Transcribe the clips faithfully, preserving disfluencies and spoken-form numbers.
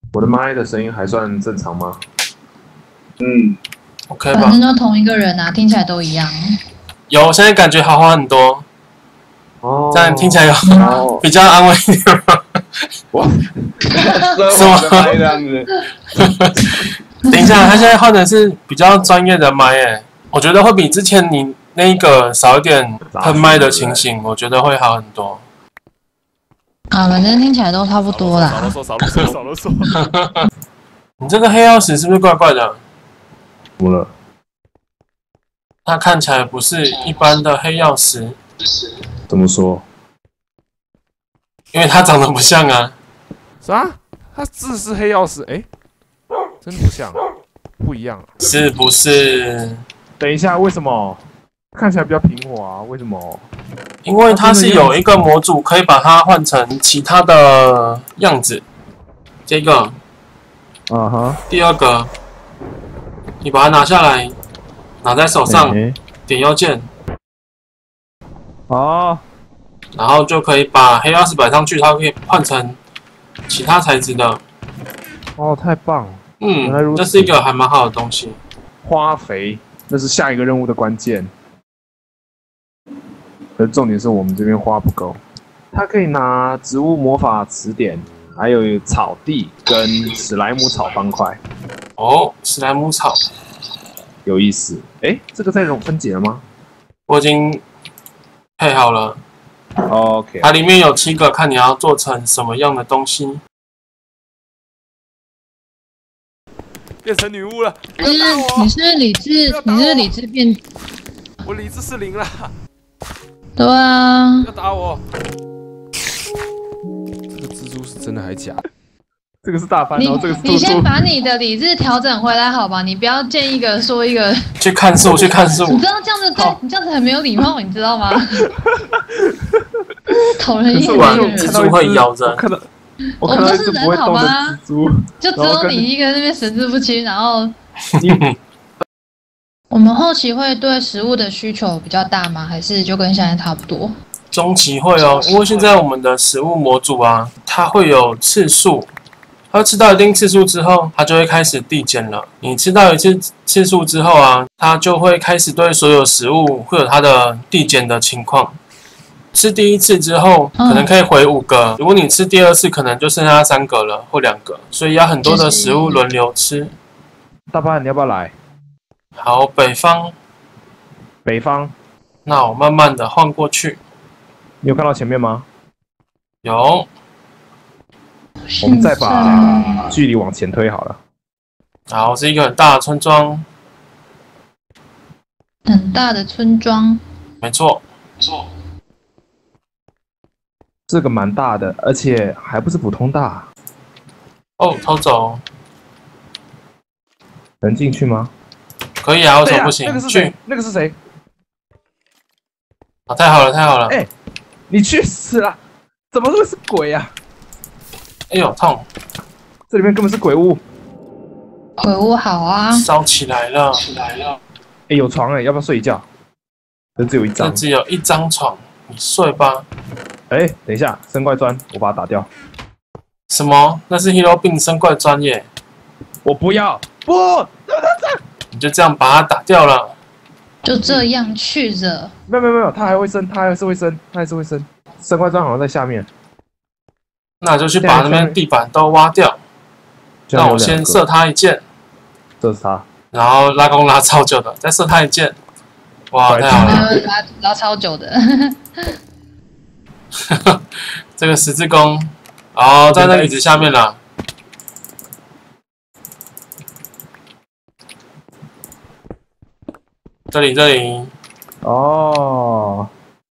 我的麦的声音还算正常吗？ 嗯 ，OK 吧。 反正都同一个人啊，听起来都一样。 有，我现在感觉好花很多。 哦， 这样听起来有哦， 比较安慰一点吗？ 哇， 奢华的麦这样子。 等一下，他现在换的是比较专业的麦诶，我觉得会比之前你那一个少一点喷麦的情形，我觉得会好很多。 啊，反正听起来都差不多啦。 少啰嗦，少啰嗦，少啰嗦。 你这个黑曜石是不是怪怪的？ 怎么了？ 它看起来不是一般的黑曜石， 怎么说？ 因为它长得不像啊。 啥？它字是黑曜石？哎、真不像，不一样。 是不是？ 等一下，为什么看起来比较平滑？为什么？ 因为它是有一个模组可以把它换成其他的样子。这个， 啊哈， 第二个，你把它拿下来，拿在手上， 欸点右键， 哦， 然后就可以把黑曜石摆上去，它可以换成其他材质的。 哦，太棒了！原来如嗯， 此这是一个还蛮好的东西。 花肥，那是下一个任务的关键。而重点是我们这边花不够，它可以拿植物魔法词典，还有草地跟史莱姆草方块， 哦，史莱姆草， 有意思。哎，这个在融分解了吗我已经配好了， ？OK， 它里面有七个，看你要做成什么样的东西。 变成女巫了！不就是要打我！ 你是理智， 不要打我你是理智变， 我理智是零了， 对啊不，要打我！这个蜘蛛是真的还假的？ 这个是大番， 你然后这个是兔兔。 你先把你的理智调整回来好吧？你不要见一个说一个， 去看树，去看树你。知道这样子对你这样子很没有礼貌，你知道吗？讨人厌可是的我就人， 蜘蛛会咬人我看到，我看到一只不会动的蜘蛛， 就只有你一个那边神志不清，然后你我们后期会对食物的需求比较大吗？还是就跟现在差不多？ 中期会哦，因为现在我们的食物模组啊，它会有次数，它吃到一定次数之后，它就会开始递减了。你吃到一次次数之后啊，它就会开始对所有食物会有它的递减的情况。吃第一次之后，可能可以回五个，如果你吃第二次，可能就剩下三个了或两个，所以要很多的食物轮流吃。 大班，你要不要来？ 好，北方， 北方， 那我慢慢的换过去。 你有看到前面吗？ 有， 我们再把距离往前推好了。 好，是一个很大的村庄， 很大的村庄， 没错，没错。 这个蛮大的，而且还不是普通大。 哦，偷走能进去吗？ 可以啊，为什么不行？ 那个是谁去？ 那个是谁？ 啊，太好了，太好了！ 哎你去死了！怎么会是鬼啊？ 哎呦，痛！ 这里面根本是鬼屋。 鬼屋好啊， 烧起来了，起来了！ 哎，有床哎，要不要睡一觉？这只有一这张。 只有一张床，你睡吧。 哎，等一下，生怪砖，我把它打掉。 什么？那是 Hero 病生怪专业， 我不要，不， 你就这样把它打掉了。 就这样去着。 没有没有没有，它还会生，它还是会生，它还是会生。生怪砖好像在下面。 那就去把那边地板都挖掉。那我先射他一箭， 这是它。 然后拉弓拉超久的，再射他一箭。哇，太好了！ 呃，拉拉超久的， 这个十字弓，哦，在那椅子下面了。这里，这里。 哦。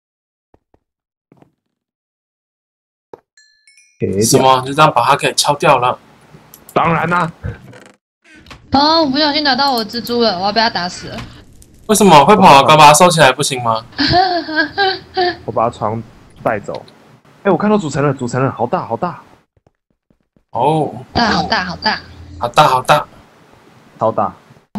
什么？就这样把它给敲掉了？ 当然啦、 哦，我不小心打到我蜘蛛了，我要被它打死了。 为什么会跑？刚把它收起来不行吗？ 我把床带走。哎，我看到组成了，组成了，好大，好大。 哦， 大好大好大， 好大，好大， 超大。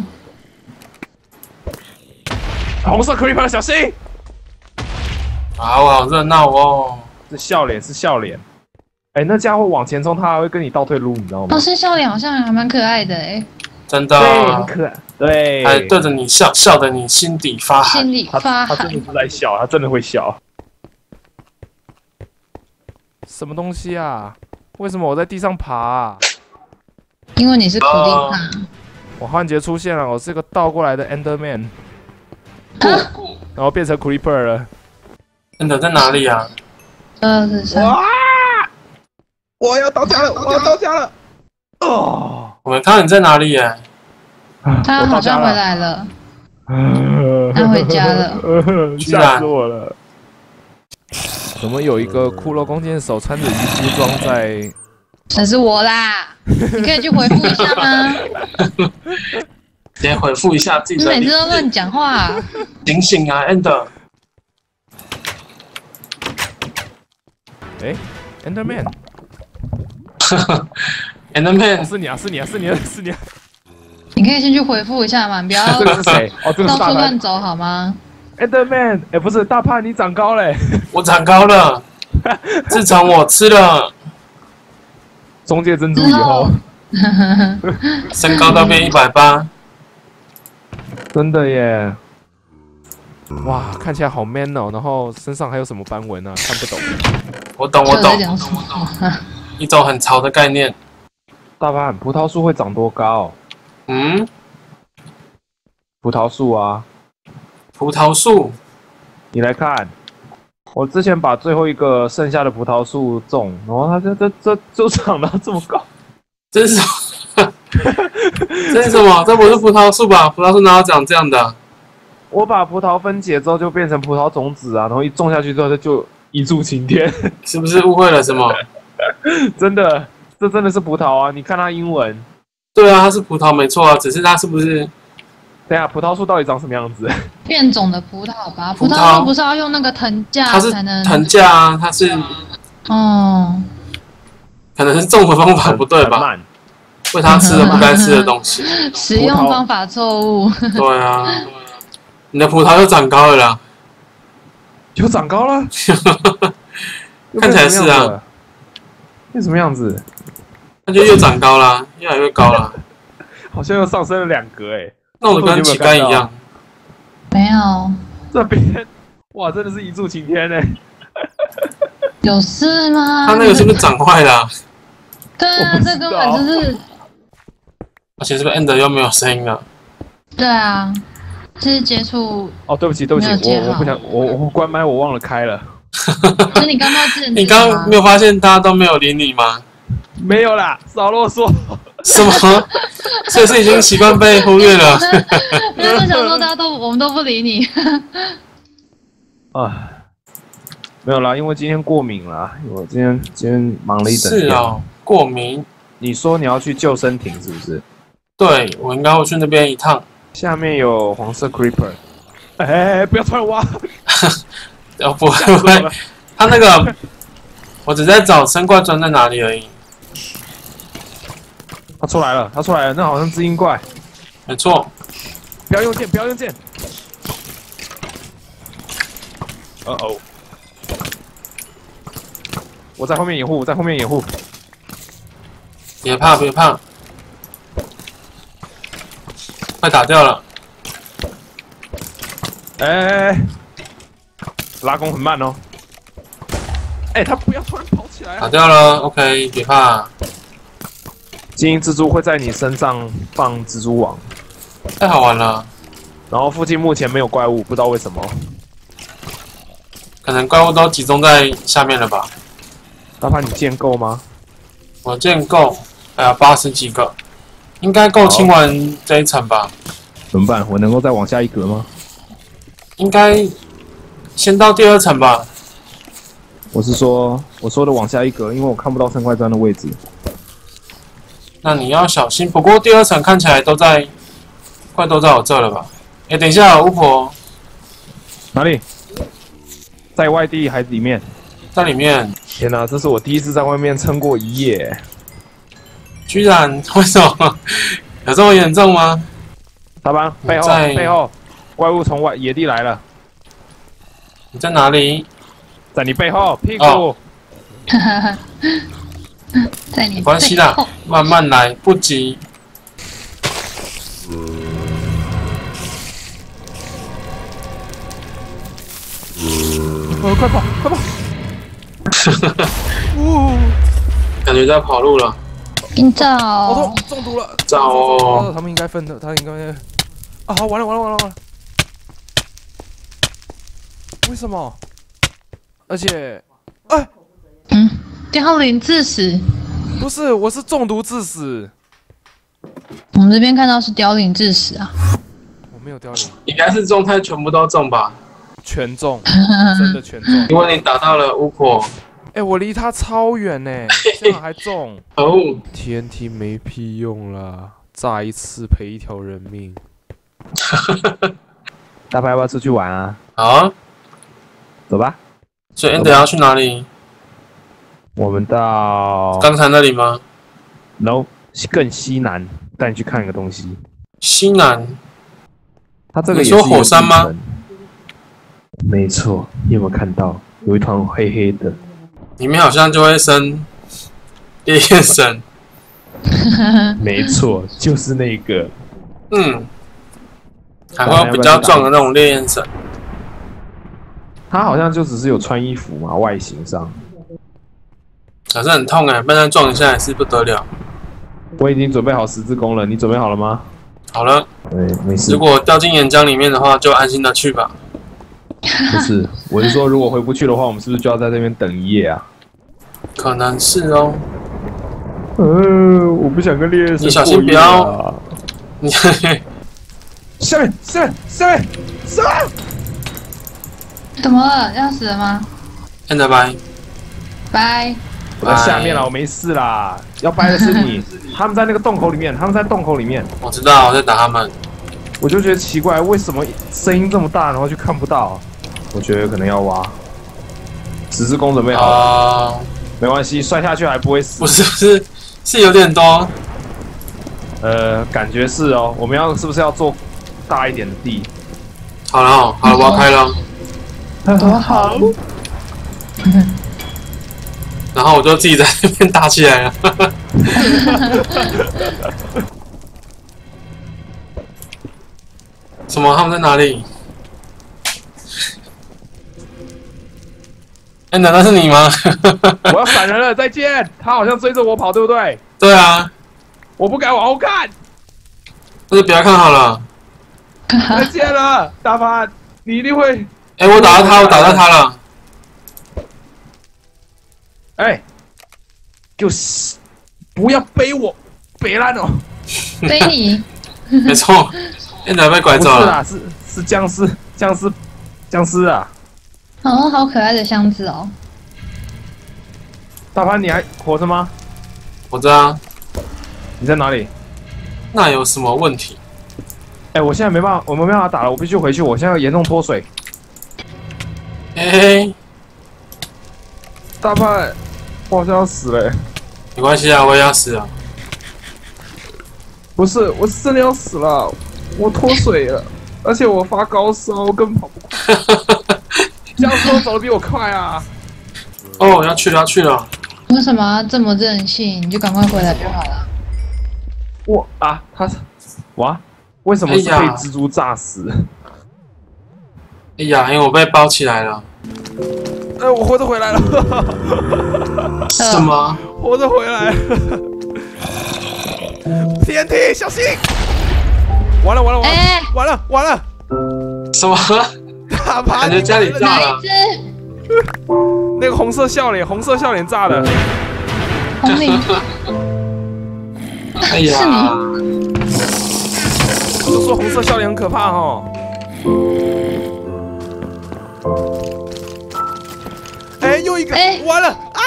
红色 creeper 小心！ 好好热闹哦。 是笑脸，是笑脸。 哎，那家伙往前冲，他还会跟你倒退撸，你知道吗老？师笑脸好像还蛮可爱的哎， 真的对，很可爱。对， 还对着你笑，笑得你心底发寒。 心里他发寒他真。的是在笑，他真的会笑。 什么东西啊？为什么我在地上爬啊？ 因为你是苦力哦怕。 我幻觉出现了，我是个倒过来的 Enderman，然后变成 Creeper 了。 真的在哪里啊？ 二十三。 哇！我要到家了，我要到家了。哦， 我没看到你在哪里耶？ 他好像回来了，他回家了。 吓死我了！ 怎么有一个骷髅弓箭手穿着渔夫装在？ 那是我啦，你可以去回复一下吗？ 先回复一下自己的。 你每次都乱讲话。 醒醒啊 ，End！ 哎，Enderman， Enderman 是你啊，是你啊，是你啊，是你啊！ 你可以先去回复一下嘛，你不要这个是谁？哦，这个到处是大潘乱走好吗？ Enderman。哎，不是大潘，你长高嘞！ 我长高了，自从我吃了中介珍珠以后， 身高都变一百八。 真的耶！ 哇，看起来好 man 哦，然后身上还有什么斑纹啊？看不懂。 我懂，我就在懂， 讲什么？ 一种很潮的概念。 大潘，葡萄树会长多高？ 嗯， 葡萄树啊， 葡萄树， 你来看，我之前把最后一个剩下的葡萄树种，然后它这这这就长到这么高。 这是什么？这是什么？这不是葡萄树吧？葡萄树哪有长这样的？ 我把葡萄分解之后就变成葡萄种子啊，然后一种下去之后它就一柱擎天。 是不是误会了什么？ 真的，这真的是葡萄啊！你看它英文。 对啊，它是葡萄没错啊，只是它是不是？ 等一下，葡萄树到底长什么样子？ 变种的葡萄吧， 葡萄葡萄树不是要用那个藤架它是才能？ 藤架啊，它是哦， 可能是种的方法不对吧？ 很慢。 喂它吃了不该吃的东西。 使用方法错误。 对啊，你的葡萄又长高了啦。 又长高了？ 看起来是啊。 变什么样子？ 那就又长高啦，越来越高啦， 好像又上升了两格哎， 弄得跟乞丐一样。 没有， 这边哇，真的是一柱擎天哎！ 有事吗？ 它那个是不是长坏了啊？ 对啊，这根本就是而且是不是 End 又没有声音了？ 对啊，是接触。 哦，对不起，对不起， 没有接好我我不想，我我关麦，我忘了开了。 所以你刚刚自己你刚刚没有发现大家都没有理你吗？ 没有啦，少啰嗦。 什么？所以是已经习惯被忽略了。 没有，我想说大家都我们都不理你。 啊，没有啦，因为今天过敏啦，我今天今天忙了一整天。 是哦，过敏。 你说你要去救生艇是不是？ 对，我应该会去那边一趟。 下面有黄色 creeper。哎，不要突然挖！ 哦，不会不会，他那个，我只在找生怪砖在哪里而已。 他出来了，他出来了，那好像知音怪。 没错， 不要用剑，不要用剑。哦哦，我在后面掩护，我在后面掩护。 别怕别怕，快打掉了。 哎哎哎，拉弓很慢哦。哎，他不要突然跑起来打啊！ 掉了 ，OK， 别怕。 精英蜘蛛会在你身上放蜘蛛网， 太好玩了， 然后附近目前没有怪物，不知道为什么。 可能怪物都集中在下面了吧？ 大潘，你剑够吗？ 我见够，哎呀，八十几个，应该够清完这一层吧？ 怎么办？我能够再往下一格吗？ 应该先到第二层吧？ 我是说，我说的往下一格，因为我看不到生怪砖的位置。 那你要小心。不过第二层看起来都在，怪都在我这了吧？哎，等一下，巫婆哪里？在外地还是里面？ 在里面。 天哪，这是我第一次在外面撑过一夜。 居然为什么有这么严重吗？ 大潘，背后在背后，怪物从外野地来了， 你在哪里？ 在你背后屁股。 哦在你没关系啦，慢慢来，不急。 哦，快跑，快跑！呜， 感觉在跑路了。 今早好痛，中毒了！ 早哦， 他们应该分的，他应该啊，完了完了完了完了！为什么？而且，哎， 嗯，凋零致死。 不是，我是中毒致死。 我们这边看到是凋零致死啊。 我没有凋零， 应该是状态全部都中吧？ 全中，真的全中。 因为你打到了巫婆。 哎，我离他超远呢，这样还中。 哦 ，T N T 没屁用啦，炸一次赔一条人命。 大白要不要出去玩啊？ 好啊， 走吧。 所以 Ender 要去哪里？ 我们到刚才那里吗 No 更西南，带你去看一个东西。 西南。 它这个也是你说火山吗？ 没错，你有没有看到有一团黑黑的？ 里面好像就会生烈焰神。 没错，就是那个。 嗯，还会有比较壮的那种烈焰神。 他好像就只是有穿衣服嘛，外形上。 可是很痛哎，被他撞一下也是不得了。 我已经准备好十字弓了，你准备好了吗？ 好了。 对，没事。 如果掉进岩浆里面的话，就安心的去吧。 不是，我是说，如果回不去的话，我们是不是就要在这边等一夜啊？ 可能是哦。 呃，我不想跟猎人、啊。 你小心不要。你下面，下面，下面，上！ 怎么了？要死了吗？ 现在拜拜。 我在下面啦，我没事啦。要掰的是你，他们在那个洞口里面，他们在洞口里面。 我知道，我在打他们。 我就觉得奇怪，为什么声音这么大，然后就看不到？我觉得可能要挖。十字弓准备好了， 哦、 没关系，摔下去还不会死。 不是不是，是有点多。 呃，感觉是哦。我们要是不是要做大一点的地？ 好了哦，好了，我要开了。 多好。 然后我就自己在那边打起来了。什么？他们在哪里？哎、欸，难道是你吗？ 我要闪人了，再见！他好像追着我跑，对不对？ 对啊。 我不敢往后看。 那就不要看好了。 再见了，大潘，你一定会。 哎、欸，我打到他，我打到他了。 哎、欸，就是不要背我，别烂哦。 背你。 没错。现在被拐走了。 不是啊，是是僵尸，僵尸，僵尸啊！ 哦，好可爱的箱子哦。 大潘，你还活着吗？ 活着啊。 你在哪里？ 那有什么问题？ 哎、欸，我现在没办法，我没办法打了，我必须回去，我现在严重脱水。 哎、欸， 大潘，我好像要死了、欸。 没关系啊，我也要死了。 不是，我真的要死了。我脱水了，而且我发高烧，我根本跑不快。僵尸都走得比我快啊！ 哦，要去了，要去了。 为什么要这么任性？你就赶快回来就好了。 我啊，他是哇，为什么是被蜘蛛炸死？ 哎呀，因为我被包起来了。 哎，我活着回来了。 什么？ 活着回来了。T N T， 小心！完了完了完了、欸、完了完了！ 什么？ 大潘， 感觉家里炸了。 那个红色笑脸，红色笑脸炸的。 红领。 哎呀！ 是你。 我就说红色笑脸很可怕哦。哎、欸，又一个！欸、完了啊！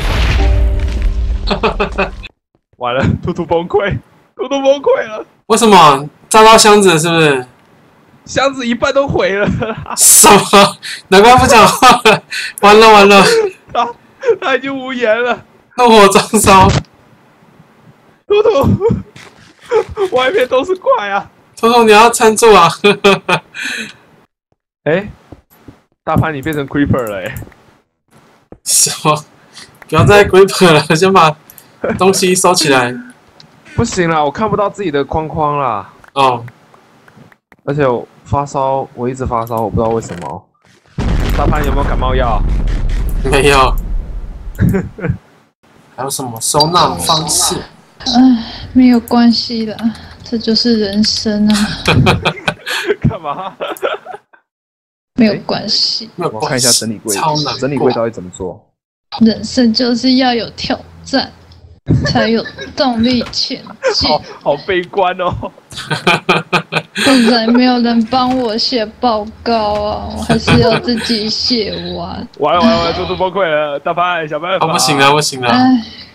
完了，兔兔崩溃，兔兔崩溃了。 为什么炸到箱子是不是？ 箱子一半都毁了。 什么？难怪不讲话了。完了完了， 他他已经无言了。 怒火中烧。 兔兔，外面都是怪啊！ 兔兔，你要撑住啊！ 哎、欸，大潘，你变成 creeper 了哎、欸！ 什么？不要再 creeper 了，先把东西收起来。 不行啦，我看不到自己的框框啦。 哦， 而且我发烧，我一直发烧，我不知道为什么。大潘有没有感冒药？ 没有。还有什么收纳方式？ 唉，没有关系的，这就是人生啊。 干嘛？ 没有关系， 没有我看一下整理柜， 超难过整理柜到底怎么做？ 人生就是要有挑战，才有动力前进。 好好悲观哦。 现在没有人帮我写报告啊，我还是要自己写完。 完了完了完了，中途崩溃了，大潘想办法。 哦，不行了，不行了。 唉，